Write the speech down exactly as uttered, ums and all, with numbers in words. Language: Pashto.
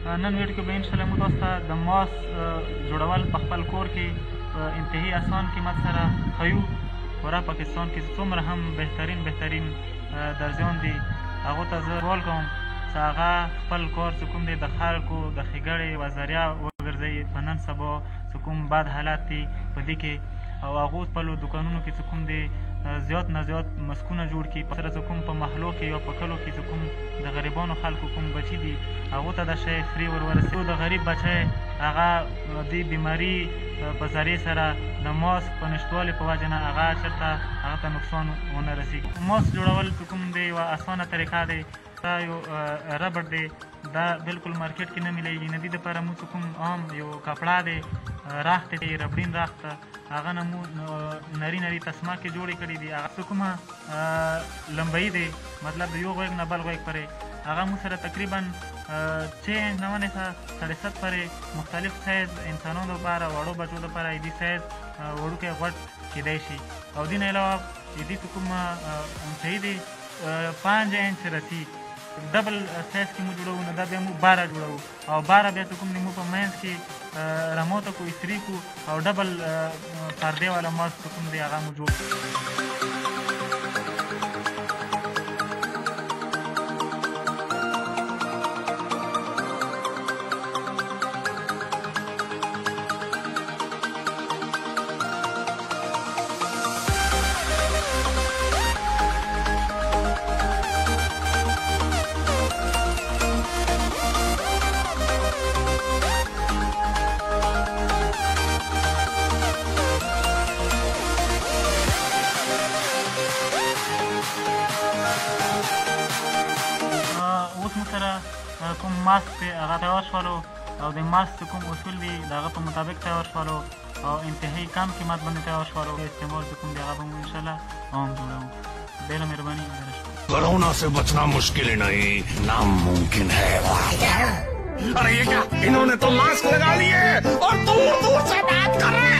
نن ویډیو کې به انشاءالله موږ تاسو ته د ماس جوړول په خپل کور کې په انتهایي اسان قیمت سره ښیو. پوره پاکستان کې څومره هم بهترین بهترین درزیان دي هغو ته زه سوال کوم چې هغه خپل کار چې کوم دی د خلکو د ښېګړې یوه ذریعه وګرځوي. په نن سبا چې کوم بد حالات دي په دې کې او هغو خپلو دوکانونو کې چې کوم دی زیات نه زیات مسکونه جوړ کړي. په سره چې کوم په محلو کې یا په کلو کې چې کوم د غریبانو خلکو کوم بچي دي هغو ته دا شی فري ور ورسوي. د غریب بچی هغه د بیماري په ذریعې سره د ماسک په نشتوالي په وجه نه هغه چېرته هغه ته نقصان ونه رسېږي. ماسک جوړول چې کوم دی یوه اسانه طریقه دی. دا یو ربړ دی دا بالکل مارکیټ کې نه میلیږي. نه دې دپاره موږ چې کوم عام یو کپړه دی راخت دی ربړین راخت هغه نه مو نري نري تسمه کې جوړې کړي دي. هغه څه کومه لمبایي دی مطلب د یو غوږ نه بل غوږ پورې هغه موږ سره تقریبا چھ انچ نه ونیسه ساڑھے ست پورې مختلف سایز انسانانو دپاره وړو بچو دپاره ایدي سایز وړوکی غوږ کیدی شي. او دې نه علاوه ایدي چې کومه اونچایي دی پانچ انچ رسی ډبل سایز کې موږ جوړوو. نو دا بیا موږ باره جوړوو او باره بیا چې کوم دی موږ په منځ کې رموته کو استري کو او ډبل پردې والا ماسک چې کوم دی هغه موږ جوړ کړو. کوم ماسک دی هغه تیار شولو او د ماسک کوم اصول دي د هغه په مطابق تیار شولو او انتهایی کم قیمت باندې تیار شولو. استعمال چې کوم دی هغه به مو انشاءالله عام جوړوو. ډېره مهرباني. کورونا سے بچنا مشکل نہیں ناممکن ہے. ارے یہ کیا انہوں نے تو ماسک لگا لیے اور دور دور سے بات کر رہے ہیں.